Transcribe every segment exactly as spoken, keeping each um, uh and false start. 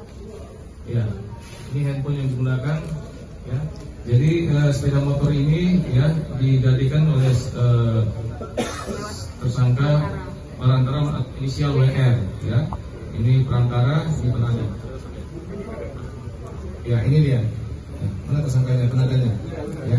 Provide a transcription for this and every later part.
Ya, ini handphone yang digunakan. Ya, jadi uh, sepeda motor ini ya digadikan oleh uh, tersangka perantara inisial W R. Ya, ini perantara, ini penanda. Ya, ini dia. Ya, mana tersangkanya, penandanya? Ya.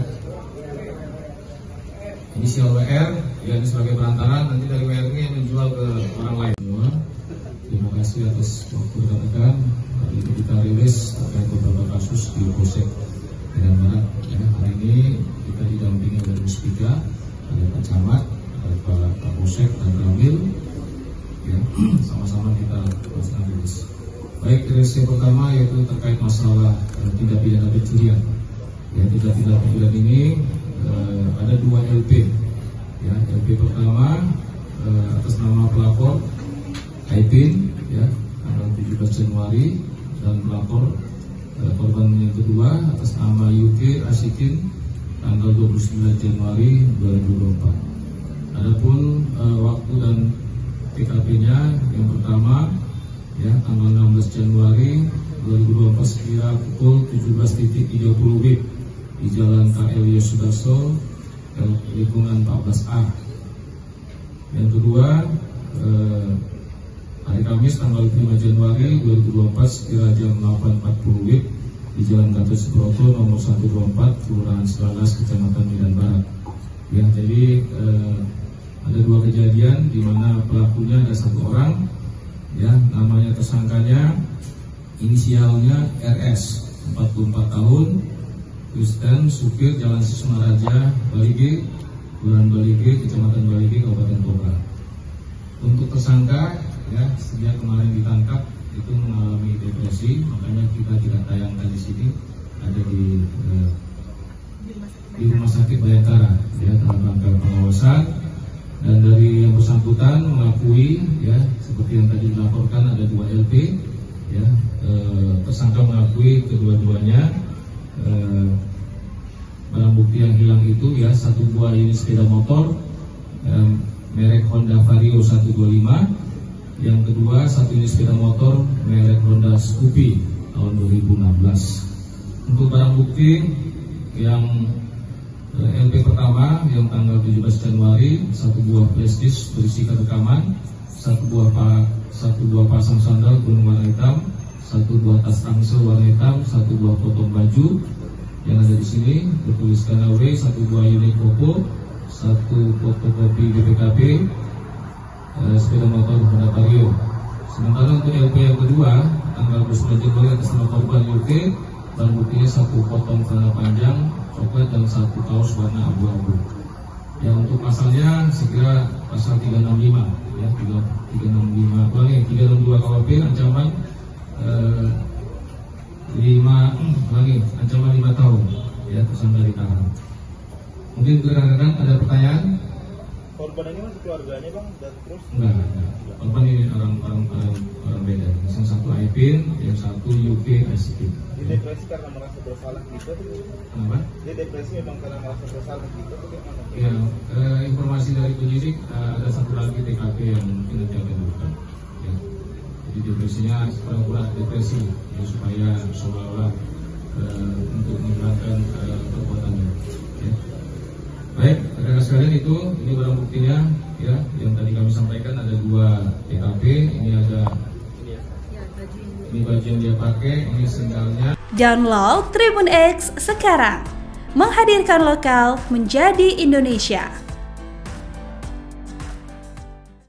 Inisial W R, ya ini sebagai perantara. Nanti dari W R ini menjual ke orang lain. Semua. Terima kasih atas waktu rekan-rekan. Hari ini kita rilis terkait beberapa kasus di Polsek Medan Barat. Ya, hari ini kita didampingi oleh Muspika, oleh Pak Camat, oleh Pak Kapolsek dan Ramil. Ya, sama-sama kita lakukan rilis. Baik, rilis yang pertama yaitu terkait masalah eh, tindak pidana pencurian. Ya, tindak pidana pencurian ini eh, ada dua L P. Ya, L P pertama eh, atas nama pelapor Aipin, ya, tanggal tujuh belas Januari, dan pelapor eh, korban yang kedua atas nama U K Asikin tanggal dua puluh sembilan Januari dua ribu dua puluh empat. Adapun eh, waktu dan T K P-nya yang pertama ya tanggal enam belas Januari dua ribu dua puluh empat sekira pukul tujuh belas tiga puluh W I B di Jalan K L Yosudarso, lingkungan empat belas A. Yang kedua eh, hari Kamis tanggal lima Januari dua ribu dua puluh empat sekira jam delapan empat puluh W I B di Jalan Gatot Subroto nomor seratus dua puluh empat Kelurahan Sebalas, Kecamatan Medan Barat. Ya, jadi eh, ada dua kejadian di mana pelakunya ada satu orang, ya, namanya tersangkanya inisialnya R S, empat puluh empat tahun, Kristen, supir Jalan Sismaraja, Balige, Kelurahan Balige, Kecamatan Balige, Kabupaten Toba. Untuk tersangka, ya, sejak kemarin ditangkap itu mengalami depresi, makanya kita tidak tayangkan di sini, ada di eh, di Rumah Sakit Bayangkara, ya, dalam rangka pengawasan. Dan dari yang bersangkutan mengakui, ya, seperti yang tadi dilaporkan ada dua L P, ya, eh, tersangka mengakui kedua-duanya eh, barang bukti yang hilang itu, ya, satu buah unit sepeda motor eh, merek Honda Vario seratus dua puluh lima, yang kedua satu unit sepeda motor merek Honda Scoopy tahun dua ribu enam belas. Untuk barang bukti yang L P pertama yang tanggal tujuh belas Januari, satu buah flash disk berisikan rekaman, satu buah pa, satu buah pasang sandal gunung warna hitam, satu buah tas ransel warna hitam, satu buah potong baju yang ada di sini bertuliskan A W, satu buah unit Oppo, satu fotokopi B P K B, eh, sepeda motor Honda Vario. Sementara untuk L P yang kedua tanggal dua puluh sembilan Januari atas nama korban U K, barang buktinya satu potong celana panjang coklat dan satu kaos warna abu-abu. Ya, untuk pasalnya sekira pasal tiga enam lima, ya, tiga enam lima, ulangi, tiga enam dua K U H P ancaman eh, lima, ulangi, ancaman lima tahun, ya, tersangka ditahan. Mungkin rekan-rekan ada pertanyaan? Korban ini masih keluarganya, Bang, dan terus? Enggak, enggak. Korban ini orang orang orang, orang beda. Yang satu Aipin, yang satu U K Asikin. Dia depresi karena merasa bersalah gitu atau? Kenapa? Dia depresi memang karena merasa bersalah gitu atau gimana? Ya, eh, informasi dari penyidik eh, ada satu lagi T K P yang mungkin nanti akan dibuka. Ya. Jadi depresinya pura-pura depresi, ya, supaya seolah-olah eh, untuk menghilangkan eh, perbuatannya. Ya. Baik, rekan sekalian, itu ini barang buktinya, ya, yang tadi kami sampaikan ada dua T K P. Ini ada ini baju yang dia pakai, ini sendalnya. Download Tribun X sekarang, menghadirkan lokal menjadi Indonesia.